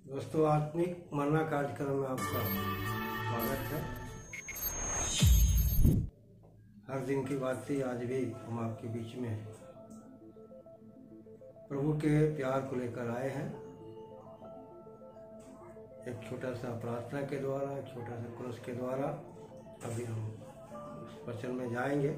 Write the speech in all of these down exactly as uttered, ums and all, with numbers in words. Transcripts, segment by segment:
दोस्तों, आत्मिक मन्ना कार्यक्रम में आपका स्वागत है। हर दिन की बात थी, आज भी हम आपके बीच में प्रभु के प्यार को लेकर आए हैं। एक छोटा सा प्रार्थना के द्वारा, एक छोटा सा क्रोस के द्वारा अभी हम उस वचन में जाएंगे।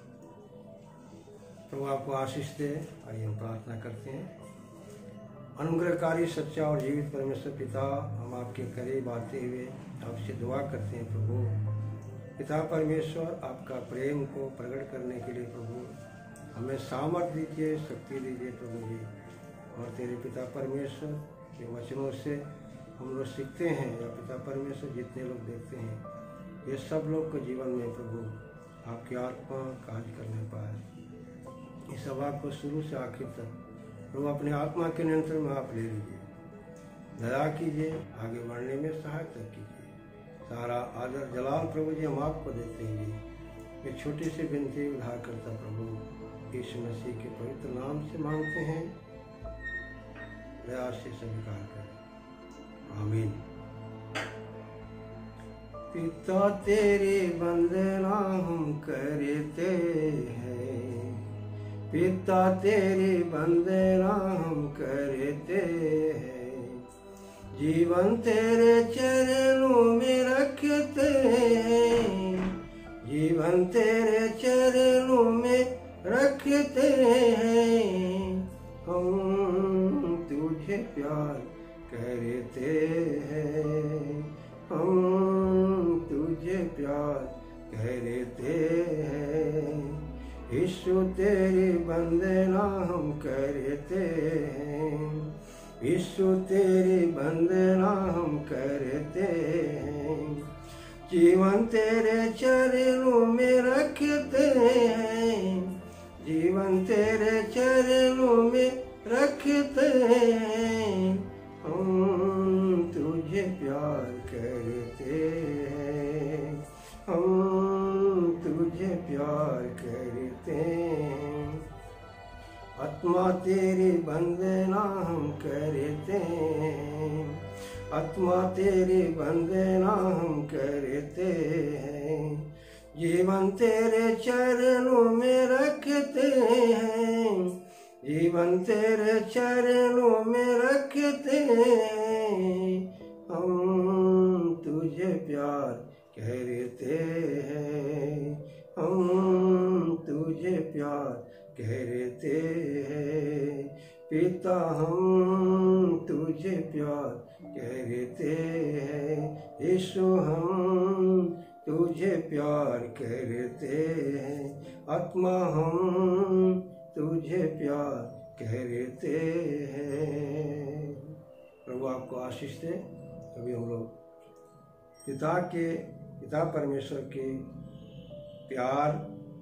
प्रभु आपको आशीष दे। आइए हम प्रार्थना करते हैं। अनुग्रहकारी, सच्चा और जीवित परमेश्वर पिता, हम आपके करीब आते हुए आपसे दुआ करते हैं। प्रभु पिता परमेश्वर, आपका प्रेम को प्रकट करने के लिए प्रभु हमें सामर्थ्य दीजिए, शक्ति दीजिए प्रभु जी। और तेरे पिता परमेश्वर के वचनों से हम लोग सीखते हैं, या पिता परमेश्वर जितने लोग देखते हैं, ये सब लोग के जीवन में प्रभु आपकी आत्मा कार्य करने पाए। इस सभा को शुरू से आखिर तक प्रभु अपने आत्मा के नियंत्रण में आप ले लीजिए, दया कीजिए, आगे बढ़ने में सहायता कीजिए। सारा आदर जलाल प्रभु जी हम आपको देते हैं। एक छोटी सी विनती उद्धार करता प्रभु यीशु मसीह के पवित्र नाम से मांगते हैं, दया से स्वीकार करें, आमीन। पिता तेरी वंदना हम करते हैं, पिता तेरी वंदना हम करते हैं, जीवन तेरे चरणों में रखते हैं, जीवन तेरे चरणों में रखते हैं। हम तुझे प्यार करते हैं, हम तुझे प्यार करते हैं, यीशु तेरी वंदना हम करते हैं, यीशु तेरी वंदना हम करते हैं, जीवन तेरे चरणों में रखते हैं, जीवन तेरे चरणों में रखते हैं। हम तुझे प्यार करते हैं, हम तुझे प्यार करते हैं, आत्मा तेरी वंदना हम करते हैं, आत्मा तेरी वंदना हम करते हैं, जीवन तेरे चरणों में रखते हैं, जीवन तेरे चरणों में रखते हैं। हम तुझे प्यार करते हैं, हम तुझे प्यार करते हैं, पिता हम तुझे प्यार करते हैं, यीशु हम तुझे प्यार करते हैं, आत्मा हम तुझे प्यार करते हैं। प्रभु आपको आशीष दे। अभी हम लोग पिता के पिता परमेश्वर के प्यार,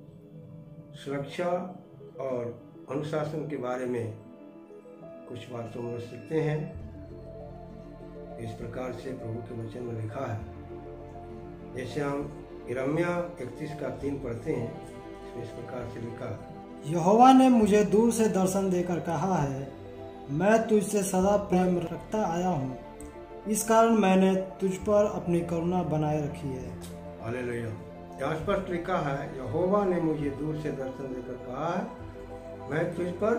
सुरक्षा और अनुशासन के बारे में कुछ बातों में सीखते हैं। इस प्रकार से प्रभु के वचन में लिखा है, जैसे हम यिर्मयाह इकतीस का तीन पढ़ते हैं, इसमें इस प्रकार से लिखा है, यहोवा ने मुझे दूर से दर्शन देकर कहा है, मैं तुझसे सदा प्रेम रखता आया हूँ, इस कारण मैंने तुझ पर अपनी करुणा बनाए रखी है। हालेलुया। यहाँ स्पष्ट लिखा है, यहोवा ने मुझे दूर से दर्शन देकर कहा है, मैं तुझ पर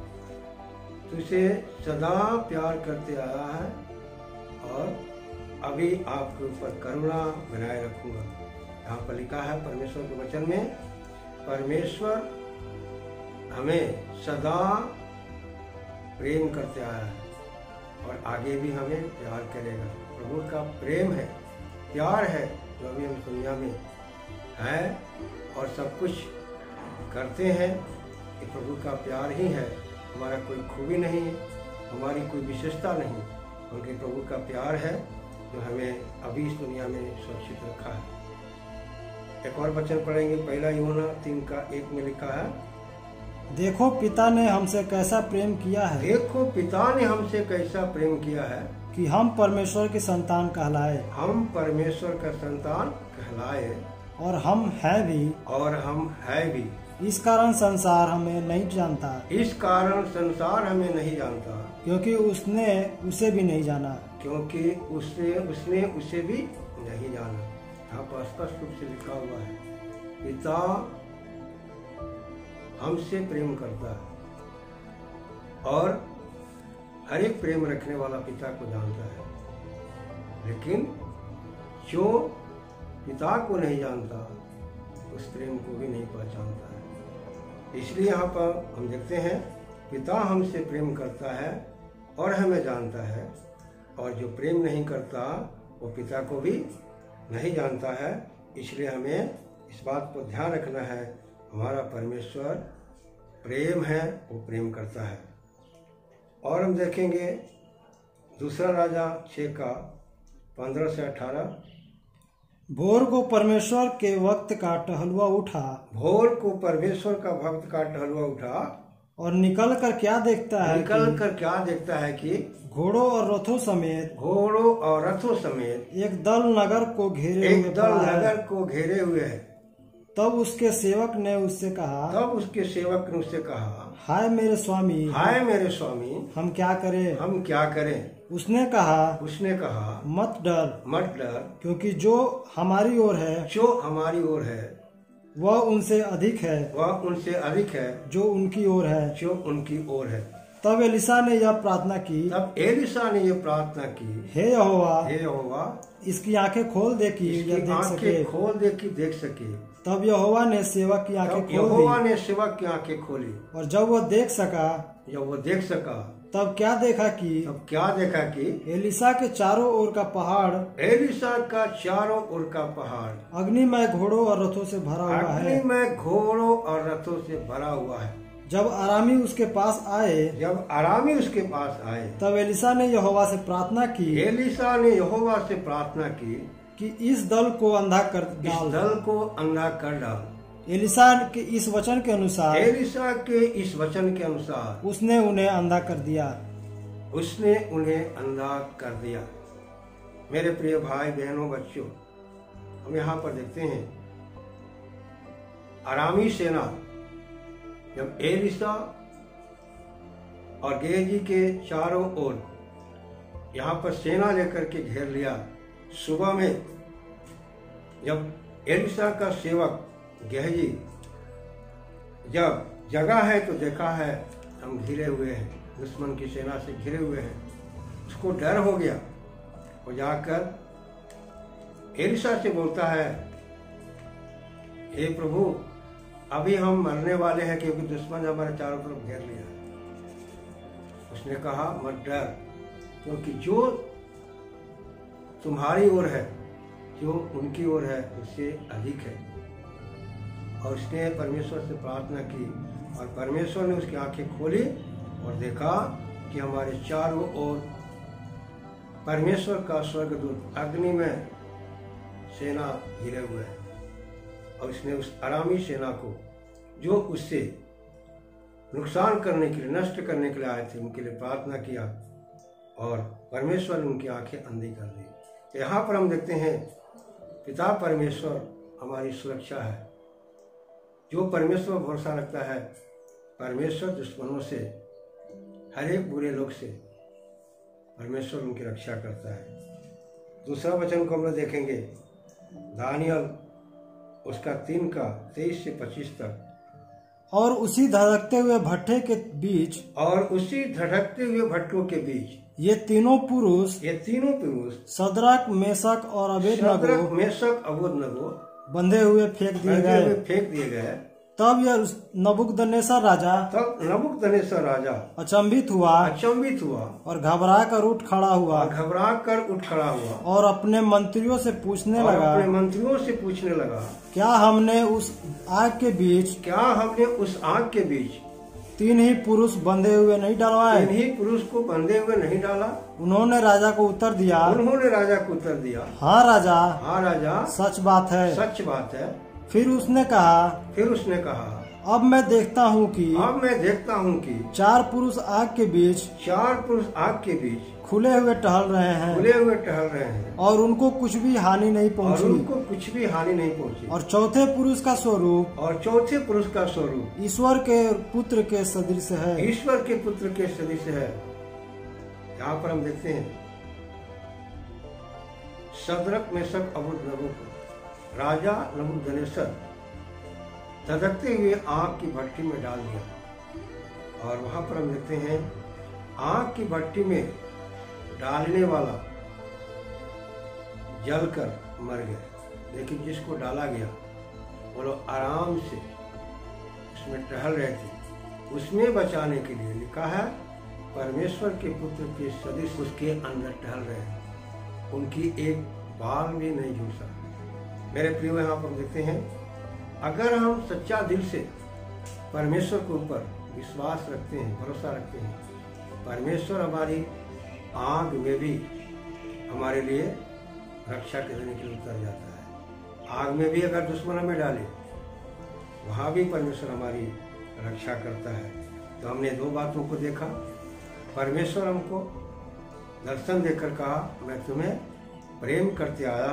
तुझसे सदा प्यार करते आया है और अभी आपके ऊपर करुणा बनाए रखूंगा। यहाँ पर लिखा है परमेश्वर के वचन में, परमेश्वर हमें सदा प्रेम करते आया है और आगे भी हमें प्यार करेगा। प्रभु का प्रेम है, प्यार है, जो अभी हम दुनिया में है और सब कुछ करते हैं, ये प्रभु का प्यार ही है। हमारा कोई खूबी नहीं है, हमारी कोई विशेषता नहीं, बल्कि प्रभु का प्यार है जो हमें अभी इस दुनिया में सुरक्षित रखा है। एक और वचन पढ़ेंगे, पहला यूहन्ना तीन का एक में लिखा है, देखो पिता ने हमसे कैसा प्रेम किया है, देखो पिता ने हमसे कैसा प्रेम किया है कि हम परमेश्वर की संतान कहलाए, हम परमेश्वर का संतान कहलाए, और हम हैं भी, और हम है भी। इस कारण संसार हमें नहीं जानता, इस कारण संसार हमें नहीं जानता, क्योंकि उसने उसे भी नहीं जाना। क्योंकि उसने उसने उसे भी नहीं जाना। यहाँ पर स्पष्ट रूप से लिखा हुआ है, पिता हमसे प्रेम करता है और हर एक प्रेम रखने वाला पिता को जानता है, लेकिन जो पिता को नहीं जानता उस प्रेम को भी नहीं पहचानता है। इसलिए यहाँ पर हम देखते हैं, पिता हमसे प्रेम करता है और हमें जानता है, और जो प्रेम नहीं करता वो पिता को भी नहीं जानता है। इसलिए हमें इस बात पर ध्यान रखना है, हमारा परमेश्वर प्रेम है, वो प्रेम करता है। और हम देखेंगे दूसरा राजा छः का पंद्रह से अठारह। भोर को परमेश्वर के वक्त का टहलुआ उठा, भोर को परमेश्वर का भक्त का टहलुआ उठा और निकल कर क्या देखता है निकल कर क्या देखता है कि घोड़ों और रथों समेत घोड़ों और रथों समेत एक दल नगर को घेरे एक हुए दल पड़ा है। नगर को घेरे हुए है। तब उसके सेवक ने उससे कहा, तब उसके सेवक ने उससे कहा, हाय मेरे स्वामी, हाय मेरे स्वामी, हम क्या करें? हम क्या करें? उसने कहा, उसने कहा, मत डर, मत डर, क्योंकि जो हमारी ओर है जो हमारी ओर है वह उनसे अधिक है, वह उनसे अधिक है जो उनकी ओर है। जो उनकी ओर है। तब एलिसा ने यह प्रार्थना की, तब एलिसा ने यह प्रार्थना की, हे यहोवा, हे यहोवा, इसकी आंखें खोल दे कि यह इसकी देख सके। आंखें खोल दे कि देख सके। तब यहोवा ने सेवक की आंखें तब खोल यहोवा दी, ने सेवक की आंखें खोली, और जब वह देख सका जब वो देख सका तब क्या देखा कि तब क्या देखा कि एलिसा के चारों ओर का पहाड़ एलिसा का चारों ओर का पहाड़ अग्निमय घोड़ों और रथों से भरा हुआ है। अग्निमय घोड़ों और रथों से भरा हुआ है। जब आरामी उसके पास आए जब आरामी उसके पास आए तब एलिसा ने यहोवा से प्रार्थना की एलिसा ने यहोवा से प्रार्थना की कि इस दल को अंधा कर इस डाल। दल को अंधा कर डाल। एलिसा के इस वचन के अनुसार एलिसा के इस वचन के अनुसार उसने उन्हें अंधा कर दिया। उसने उन्हें अंधा कर दिया। मेरे प्रिय भाई बहनों बच्चों, हम यहाँ पर देखते हैं आरामी सेना जब एलिसा और गेहजी के चारों ओर यहाँ पर सेना लेकर के घेर लिया। सुबह में जब एलिसा का सेवक गेहजी जब जगा है तो देखा है हम घिरे हुए हैं, दुश्मन की सेना से घिरे हुए हैं, उसको डर हो गया। वो जाकर एलिसा से बोलता है, हे प्रभु, अभी हम मरने वाले हैं क्योंकि दुश्मन हमारे चारों तरफ घेर लिया। उसने कहा, मत डर, क्योंकि जो तुम्हारी ओर है जो उनकी ओर है उससे अधिक है। और उसने परमेश्वर से प्रार्थना की और परमेश्वर ने उसकी आंखें खोली और देखा कि हमारे चारों ओर परमेश्वर का स्वर्गदूत अग्नि में सेना घिरे हुए है। और उसने उस आरामी सेना को जो उससे नुकसान करने के लिए, नष्ट करने के लिए आए थे, उनके लिए प्रार्थना किया और परमेश्वर ने उनकी आंखें अंधी कर दी। यहाँ पर हम देखते हैं पिता परमेश्वर हमारी सुरक्षा है। जो परमेश्वर पर भरोसा रखता है, परमेश्वर दुश्मनों से, हर एक बुरे लोग से परमेश्वर उनकी रक्षा करता है। दूसरा वचन को हम लोग देखेंगे, दानियल उसका तीन का तेईस से पच्चीस तक। और उसी धड़कते हुए भट्ठे के बीच और उसी धड़कते हुए भट्टों के बीच ये तीनों पुरुष ये तीनों पुरुष सदरक, मेशक और अबेदनगो सदरक, मेशक, अबेदनगो बंधे हुए फेंक दिए बंधे गए। हुए फेंक दिए गए। तब यह नबूकदनेस्सर राजा तब नबूकदनेस्सर राजा अचंभित हुआ अचंभित हुआ और घबरा कर उठ खड़ा हुआ और घबरा कर उठ खड़ा हुआ और अपने मंत्रियों से पूछने और लगा, अपने मंत्रियों से पूछने लगा, क्या हमने उस आग के बीच क्या हमने उस आग के बीच तीन ही पुरुष बंधे हुए नहीं डलवाए? इन्हीं पुरुष को बंधे हुए नहीं डाला? उन्होंने राजा को उत्तर दिया, उन्होंने राजा को उत्तर दिया, हाँ राजा, हाँ राजा, सच बात है, सच बात है। फिर उसने कहा फिर उसने कहा अब मैं देखता हूँ कि अब मैं देखता हूँ कि चार पुरुष आग के बीच चार पुरुष आग के बीच खुले हुए टहल रहे हैं खुले हुए टहल रहे हैं और उनको कुछ भी हानि नहीं और पहुंची। उनको कुछ भी हानि नहीं पहुंची। और चौथे पुरुष का स्वरूप और चौथे पुरुष का स्वरूप ईश्वर के पुत्र के सदृश है। ईश्वर के पुत्र के सदृश है। यहाँ पर हम देखते हैं शद्रक मेशक अबेदनगो को राजा नबूकदनेस्सर धधकते हुए आग की भट्टी में डाल दिया। और वहां पर हम देखते हैं आग की भट्टी में डालने वाला जलकर मर गया, लेकिन जिसको डाला गया वो लोग आराम से उसमें टहल रहे थे। उसमें बचाने के लिए लिखा है परमेश्वर के पुत्र के सदृश उसके अंदर टहल रहे हैं, उनकी एक बाल भी नहीं झुलसा। मेरे प्रियो, यहाँ पर देखते हैं अगर हम सच्चा दिल से परमेश्वर के ऊपर विश्वास रखते हैं, भरोसा रखते हैं, परमेश्वर हमारी आग में भी हमारे लिए रक्षा करने के लिए उतर जाता है। आग में भी अगर दुश्मन हमें डाले वहाँ भी परमेश्वर हमारी रक्षा करता है। तो हमने दो बातों को देखा। परमेश्वर हमको दर्शन देकर कहा मैं तुम्हें प्रेम करते आया।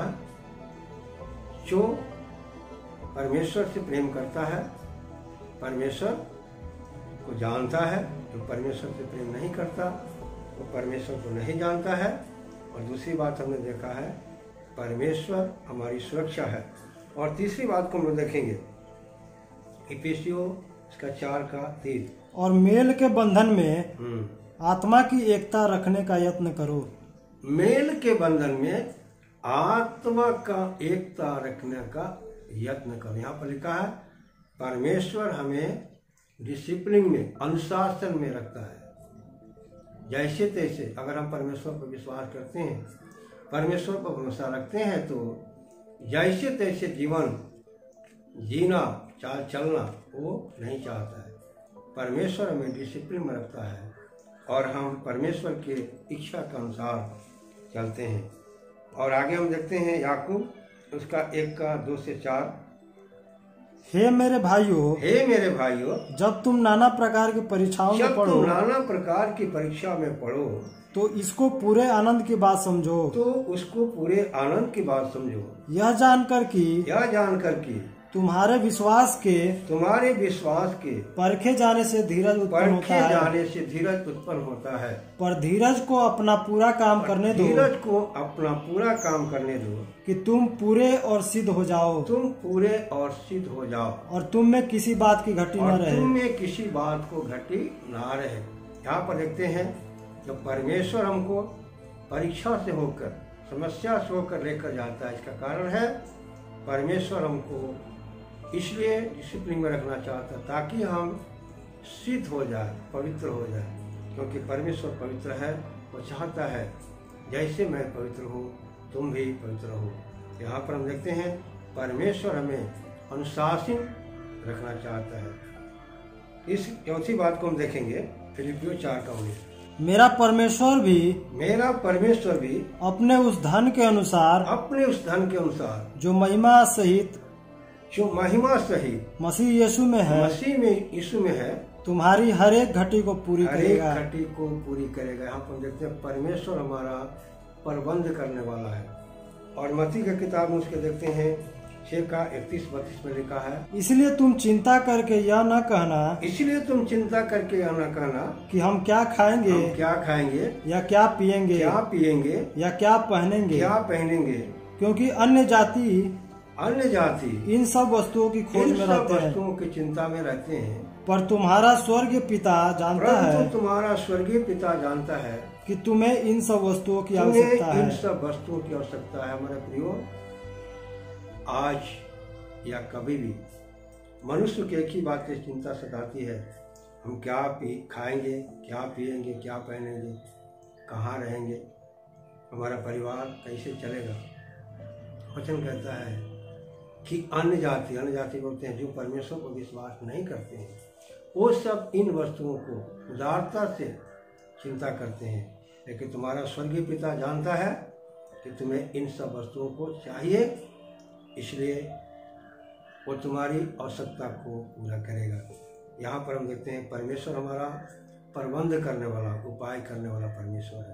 जो परमेश्वर से प्रेम करता है परमेश्वर को जानता है, जो परमेश्वर से प्रेम नहीं करता वो परमेश्वर को नहीं जानता है। और दूसरी बात हमने देखा है परमेश्वर हमारी सुरक्षा है। और तीसरी बात को हम लोग देखेंगे इफिसियों इसका चार का तीन। और मेल के बंधन में आत्मा की एकता रखने का यत्न करो। मेल के बंधन में आत्मा का एकता रखने का यत्न करो। यहाँ पर लिखा है परमेश्वर हमें डिसिप्लिन में, अनुशासन में रखता है। जैसे तैसे अगर हम परमेश्वर पर विश्वास करते हैं, परमेश्वर पर भरोसा रखते हैं, तो जैसे तैसे जीवन जीना, चाल चलना वो नहीं चाहता है। परमेश्वर हमें डिसिप्लिन में रखता है और हम परमेश्वर के इच्छा के अनुसार चलते हैं। और आगे हम देखते हैं याकूब उसका एक का दो से चार। हे मेरे भाइयों, हे मेरे भाइयों, जब तुम नाना प्रकार की परीक्षाओं में जब पढ़ो, तुम नाना प्रकार की परीक्षा में पढ़ो, तो इसको पूरे आनंद की बात समझो। तो उसको पूरे आनंद की बात समझो। यह जानकर कि यह जानकर कि तुम्हारे विश्वास के तुम्हारे विश्वास के परखे जाने से धीरज उत्पन्न होता परखे है। जाने से धीरज उत्पन्न होता है। पर धीरज को अपना पूरा काम करने दो, धीरज को अपना पूरा काम करने दो कि तुम पूरे और सिद्ध हो जाओ, तुम पूरे और सिद्ध हो जाओ, और तुम में किसी बात की घटी न और रहे। तुम में किसी बात को घटी ना रहे। यहाँ पर देखते हैं जब परमेश्वर हमको परीक्षा से होकर, समस्या से होकर लेकर जाता है, इसका कारण है परमेश्वर हमको इसलिए डिसिप्लिन में रखना चाहता है ताकि हम सिद्ध हो जाए, पवित्र हो जाए। क्योंकि परमेश्वर पवित्र है, वो चाहता है जैसे मैं पवित्र हूँ तुम भी पवित्र हो। यहाँ पर हम देखते हैं परमेश्वर हमें अनुशासन रखना चाहता है। इस चौथी बात को हम देखेंगे फिलिपियों चार का उन्नीस। मेरा परमेश्वर भी मेरा परमेश्वर भी अपने उस धन के अनुसार, अपने उस धन के अनुसार जो महिमा सहित जो महिमा सहित मसीह यीशु में है, मसीह में यीशु में है, तुम्हारी हर एक घटी को पूरी हर एक करेगा। घटी को पूरी करेगा। यहाँ पर देखते हैं परमेश्वर हमारा प्रबंध करने वाला है। और मत्ती की किताब में उसके देखते हैं छह का इकतीस बत्तीस में लिखा है, इसलिए तुम चिंता करके यह न कहना इसलिए तुम चिंता करके यह न कहना कि हम क्या खाएंगे, हम क्या खाएंगे, या क्या पिएंगे, क्या पिएंगे, या क्या पहनेंगे, क्या पहनेंगे, क्योंकि अन्य जाति अन्य जाति इन सब वस्तुओं की खोज इन में सब रहते हैं। वस्तुओं की चिंता में रहते हैं। पर तुम्हारा स्वर्गीय पिता जानता परंतु है तुम्हारा स्वर्गीय पिता जानता है कि तुम्हें इन सब वस्तुओं की तुम्हें आवश्यकता इन है। सब वस्तुओं की आवश्यकता है। हमारे प्रियो, आज या कभी भी मनुष्य की एक ही बात की चिंता सताती है, हम क्या पी खाएंगे, क्या पिएंगे, क्या पहनेंगे, कहाँ रहेंगे, हमारा परिवार कैसे चलेगा। वचन कहता है कि अन्य जाति अन्य जाति बोलते हैं जो परमेश्वर को विश्वास नहीं करते हैं, वो सब इन वस्तुओं को उदारता से चिंता करते हैं। लेकिन तुम्हारा स्वर्गीय पिता जानता है कि तुम्हें इन सब वस्तुओं को चाहिए, इसलिए वो तुम्हारी आवश्यकता को पूरा करेगा। यहाँ पर हम देखते हैं परमेश्वर हमारा प्रबंध करने वाला, उपाय करने वाला परमेश्वर है।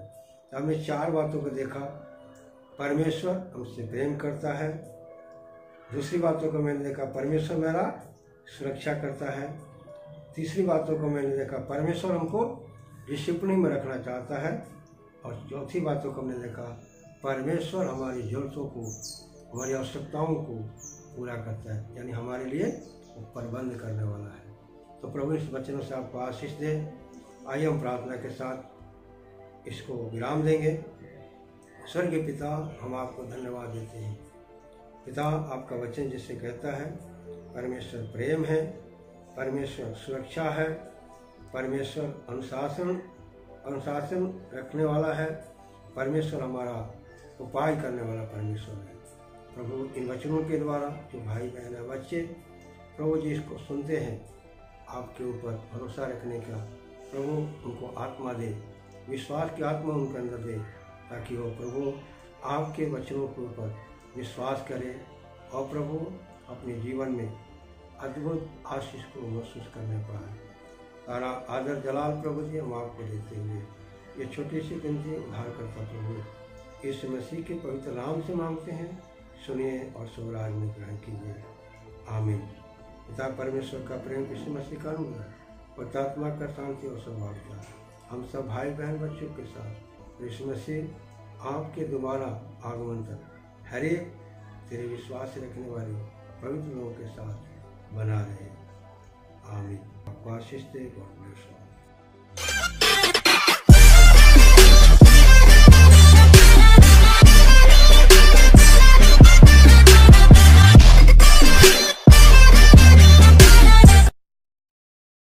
तो हमने चार बातों को देखा। परमेश्वर हमसे प्रेम करता है। दूसरी बातों को मैंने देखा, परमेश्वर मेरा सुरक्षा करता है। तीसरी बातों को मैंने देखा, परमेश्वर हमको डिसिप्लिन में रखना चाहता है। और चौथी बातों को हमने देखा, परमेश्वर हमारी ज़रूरतों को, हमारी आवश्यकताओं को पूरा करता है, यानी हमारे लिए वो प्रबंध करने वाला है। तो प्रभु इस वचनों से आपको आशीष दे। आइए हम प्रार्थना के साथ इसको विराम देंगे। स्वर्गीय पिता, हम आपको धन्यवाद देते हैं। पिता, आपका वचन जिससे कहता है परमेश्वर प्रेम है, परमेश्वर सुरक्षा है, परमेश्वर अनुशासन अनुशासन रखने वाला है, परमेश्वर हमारा उपाय करने वाला परमेश्वर है। प्रभु, इन वचनों के द्वारा जो भाई बहन है, बच्चे प्रभु जी इसको सुनते हैं, आपके ऊपर भरोसा रखने का प्रभु उनको आत्मा दे, विश्वास की आत्मा उनके अंदर दे, ताकि वो प्रभु आपके वचनों के ऊपर विश्वास करें और प्रभु अपने जीवन में अद्भुत आशीष को महसूस करने पाए। सारा आदर जलाल प्रभु जी हम आपको देते हुए ये छोटी सी विनती उद्धार करता प्रभु यीशु मसीह के पवित्र नाम से मांगते हैं। सुनिए और स्वराज में ग्रहण कीजिए। आमीन। पिता परमेश्वर का प्रेम, यीशु मसीह का अनुग्रह, पवित्रात्मा का शांति और सौभाग्य हम सब भाई बहन बच्चों के साथ यीशु मसीह आपके दोबारा आगमन तक हर एक तेरे विश्वास रखने वाले पवित्र लोगों के साथ बना रहे। आमीन। आपको आशीष दे। God bless you.